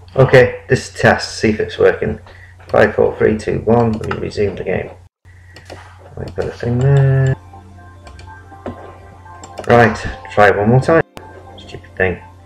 Okay, this test, see if it's working. 5, 4, 3, 2, 1. Let me resume the game. I put a thing there. Right, try one more time. Stupid thing.